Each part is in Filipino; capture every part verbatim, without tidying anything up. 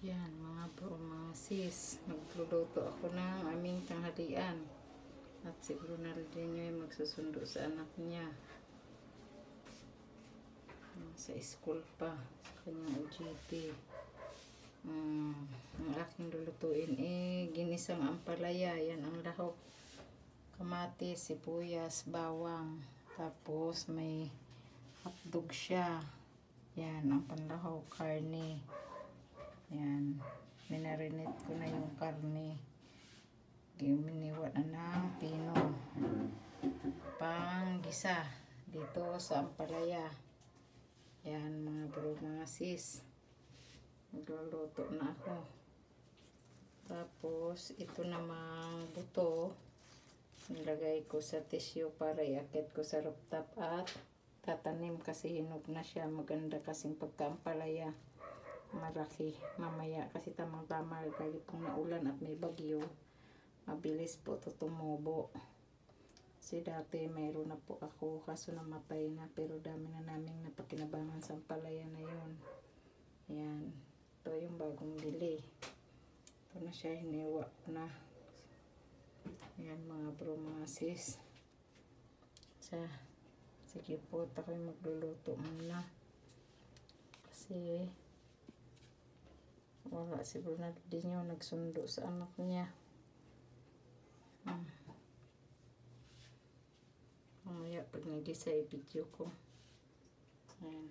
Yan mga bro, mga sis, magluluto ako ng aming tanghalian. At si Ronaldinho ay magsusundo sa anak niya. Sa school pa, sa kanyang O J T. Um, ang aking lulutuin eh, ginisang ampalaya. Yan ang lahok. Kamatis, sibuyas, bawang. Tapos may hotdog siya. Yan ang panlahok, karne. Yan, minarinate ko na yung karne. Giminiwa na ng pino. Pang gisa dito sa ampalaya. Yan mga bro, mga sis. Magluluto na ako. Tapos ito namang buto, nilagay ko sa tissue para iakit ko sa rooftop at tatanim kasi hinog na siya. Maganda kasing pagkaampalaya. Malaki mamaya kasi tamang tama lagi pong naulan at may bagyo, mabilis po ito tumubo. Kasi dati mayroon na po ako kaso namatay na, pero dami na naming napakinabangan sa ampalaya na yun. Ayan, ito yung bagong bili. Ito na siya, hiniwa ko na. Ayan mga bro, mga sis. Sa, sige po, ako'y magluluto muna kasi wala si Ronaldinho, nagsundo sa anak niya. Hmm. Mamaya pag nag-isa i-video ko. Ayan.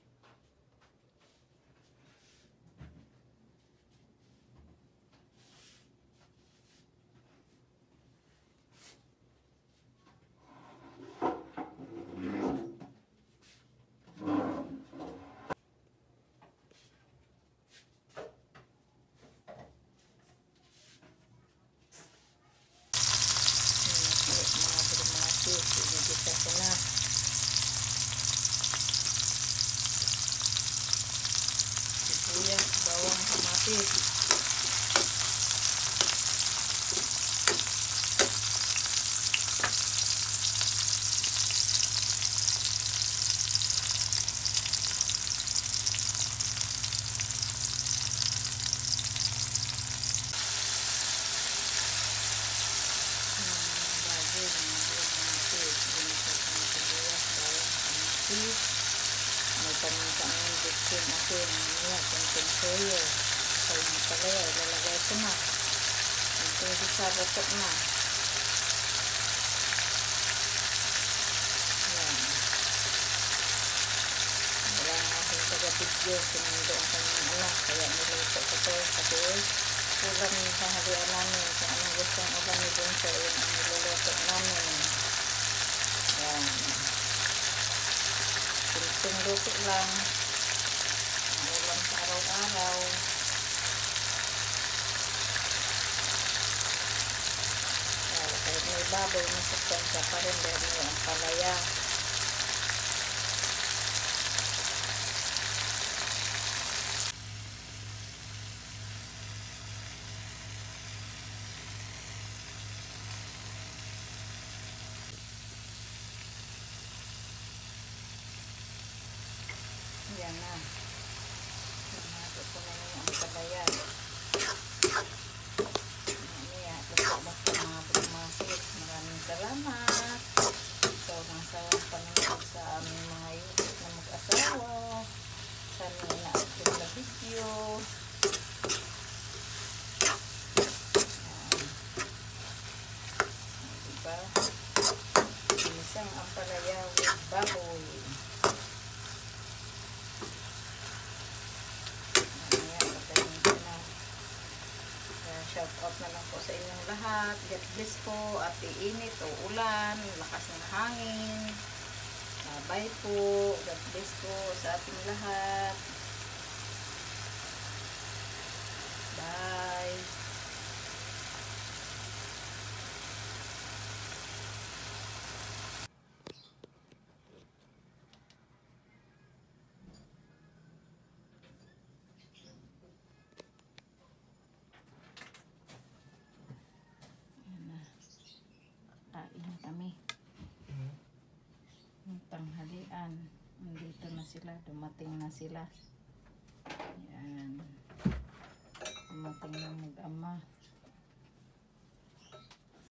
Sibuyas, bawang, kamatis. May pamintaan bitsin ako niya kung konsoyo sa yung palaya, ilalagay ko na ito yung sabatok na. Yan, wala nga akong taga-video, sinundo ang kanyang anak, kaya niluto ko to kasi ulam yung tanghalian namin, kung anong gusto ang ulam ni Bunso yun ang niluluto namin. Yan, simpleng luto lang ang ulam sa araw-araw. Uh, kahit may baboy, masaktan siya pa rin dahil may ampalaya. Yan na. Nato ko na yung ampalaya. Mamaya, luto mo sa mga pagmasis. Maraming salamat. Ikaw ng sawang panonood sa aming mga YouTube na mag-asawa. Sana na-upload na video. Ayan. Diba? Isang ampalaya with baboy. Shout out na lang po sa inyong lahat. God bless po at iinit o ulan, lakas ng hangin. Uh, bye po. God bless po sa ating lahat. Bye. Kain kami. Yung tanghalian. Nandito na sila. Dumating na sila. Yan. ating mag-ama.